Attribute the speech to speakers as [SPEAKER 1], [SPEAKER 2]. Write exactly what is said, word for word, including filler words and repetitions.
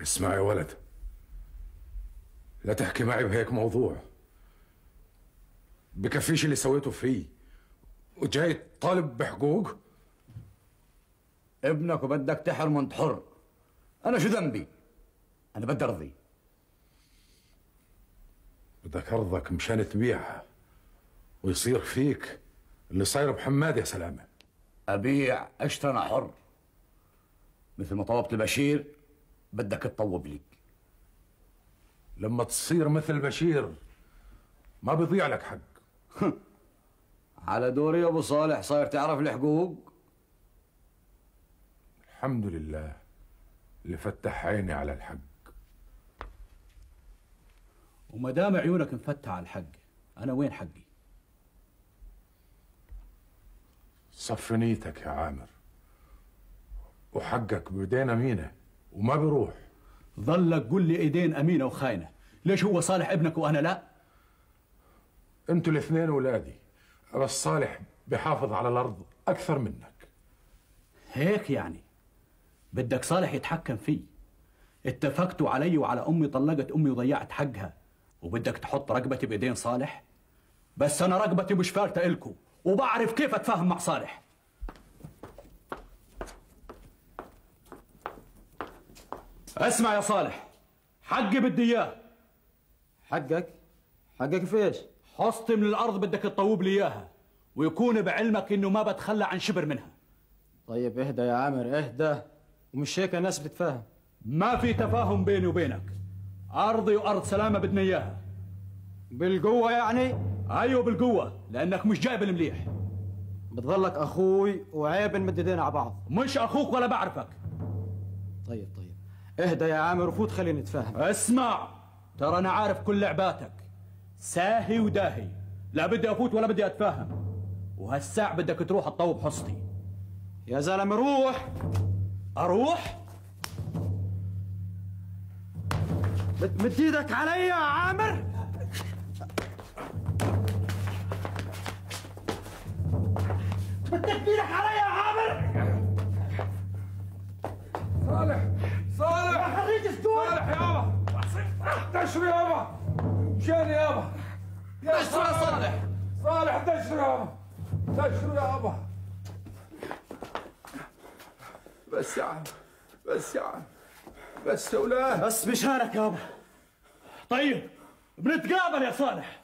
[SPEAKER 1] اسمع يا ولد، لا تحكي معي بهيك موضوع. بكفيش اللي سويته فيه وجاي طالب بحقوق؟
[SPEAKER 2] ابنك وبدك تحرمه انت حر. انا شو ذنبي؟ انا بدي ارضي.
[SPEAKER 1] بدك ارضك مشان تبيعها ويصير فيك اللي صاير بحماد يا سلامه.
[SPEAKER 2] ابيع اشتري انا حر، مثل ما طلبت البشير بدك تطوب لي.
[SPEAKER 1] لما تصير مثل بشير ما بيضيع لك حق.
[SPEAKER 2] على دوري يا ابو صالح صاير تعرف الحقوق.
[SPEAKER 1] الحمد لله اللي فتح عيني على الحق.
[SPEAKER 3] وما دام عيونك مفتحه على الحق، انا وين حقي؟
[SPEAKER 1] صف نيتك يا عامر، وحقك بيدين امينه وما بيروح.
[SPEAKER 3] ظلك قول لي ايدين امينه وخاينه، ليش هو صالح ابنك وانا لا؟
[SPEAKER 1] انتوا الاثنين ولادي، بس صالح بحافظ على الارض اكثر منك.
[SPEAKER 3] هيك يعني بدك صالح يتحكم فيه؟ اتفقتوا علي وعلى امي، طلقت امي وضيعت حقها، وبدك تحط رقبتي بايدين صالح؟ بس انا رقبتي مش فارته الكم، وبعرف كيف اتفاهم مع صالح. اسمع يا صالح، حقي بدي اياه.
[SPEAKER 4] حقك؟ حقك في ايش؟
[SPEAKER 3] حصتي من الارض بدك تطوب لي اياها، ويكون بعلمك انه ما بتخلى عن شبر منها.
[SPEAKER 4] طيب اهدى يا عامر اهدى، ومش هيك الناس بتتفاهم.
[SPEAKER 3] ما في تفاهم بيني وبينك، ارضي وارض سلامه بدنا اياها.
[SPEAKER 4] بالقوه يعني؟
[SPEAKER 3] ايوه بالقوه، لانك مش جايب المليح.
[SPEAKER 4] بتظلك اخوي وعيب نمد ايدينا على بعض.
[SPEAKER 3] مش اخوك ولا بعرفك.
[SPEAKER 4] طيب طيب اهدى يا عامر وفوت خلينا نتفاهم.
[SPEAKER 3] اسمع، ترى انا عارف كل لعباتك، ساهي وداهي، لا بدي افوت ولا بدي اتفاهم، وهالساع بدك تروح تطوب حصتي.
[SPEAKER 4] يا زلمه روح.
[SPEAKER 3] اروح؟
[SPEAKER 4] بتمد ايدك علي يا عامر؟
[SPEAKER 3] بدك ايدك علي يا عامر؟
[SPEAKER 1] صالح صالح
[SPEAKER 3] يا خريج السوق.
[SPEAKER 1] صالح يابا دشر يابا، مشان يابا.
[SPEAKER 3] دشر يا صالح.
[SPEAKER 1] صالح دشر يابا، دشر يابا. بس يا عم، بس يا عم، بس يا ولاد.
[SPEAKER 4] بس مشانك يابا.
[SPEAKER 3] طيب بنتقابل يا صالح.